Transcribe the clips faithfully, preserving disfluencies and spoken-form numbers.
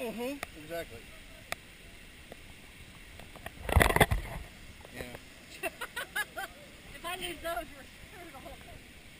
Mm-hmm. Exactly. Yeah. If I lose those, we're screwed the whole thing.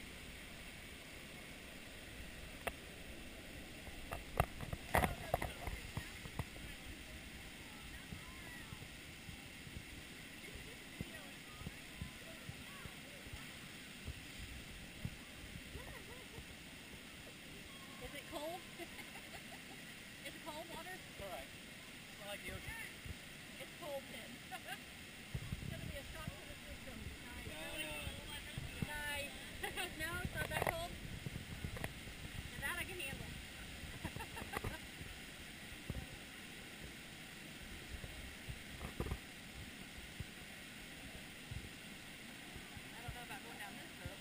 Is it cold? Is it cold water? It's alright. It's not like the ocean. It's cold then. It's going to be a shock to the system. Nice. No, no. Nice. No, it's not that cold? And that I can handle. I don't know about going down this road.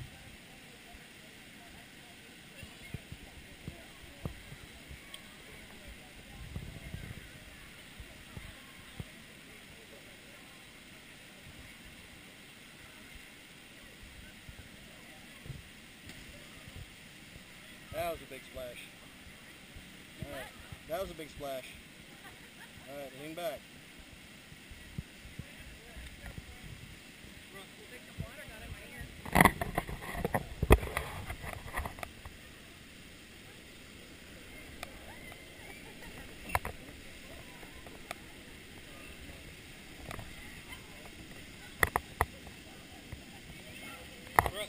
That was a big splash. Alright. That was a big splash. Alright, lean back. I think the water got in my ear. Russ.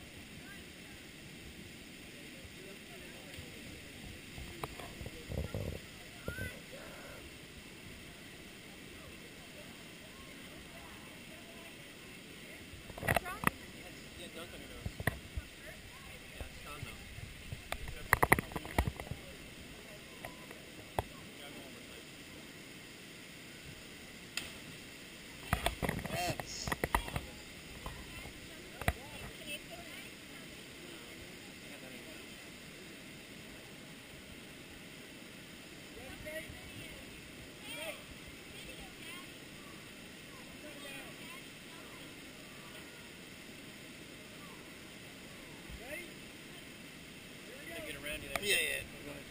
Yeah, dunk on your nose. Yeah, it's done though. Yeah, go one more time. Yes. Get around you there. Yeah, yeah. Go ahead.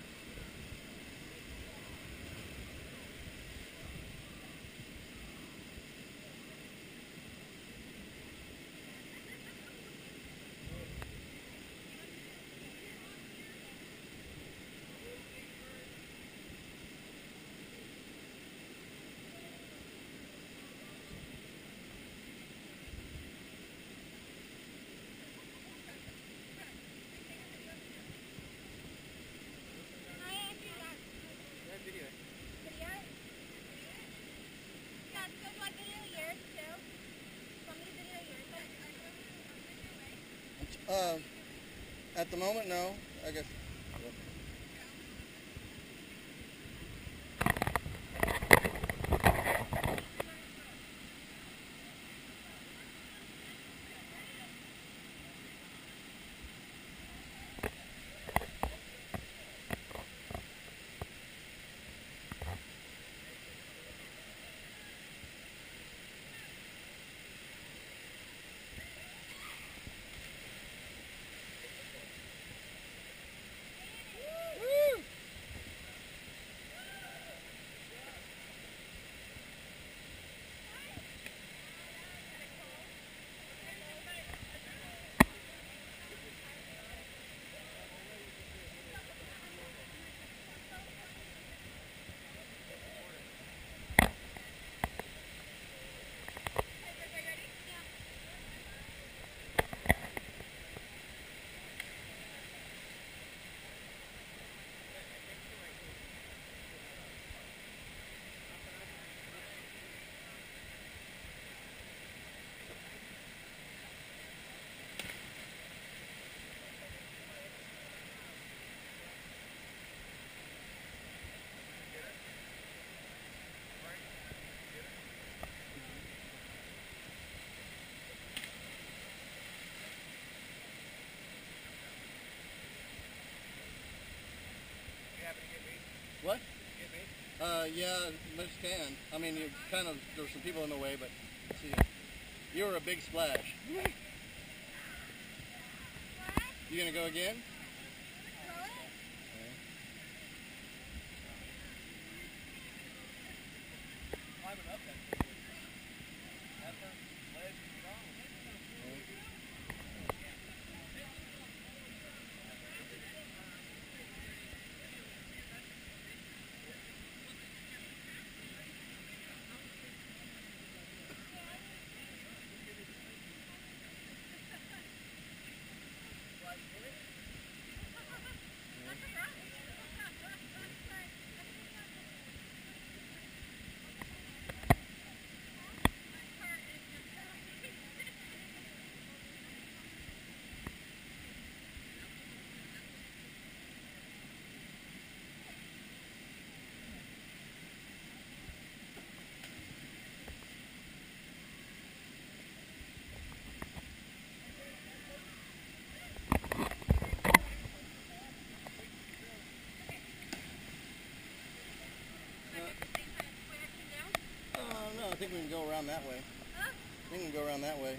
Uh, at the moment, no. I guess. What? Uh, yeah, most can. I mean, you kind of, there's some people in the way, but see, you were a big splash. You gonna go again? around that way. Huh? I think we can go around that way.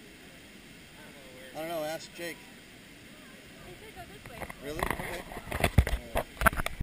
I don't know where. I don't know, ask Jake. We could go this way. Really? Okay.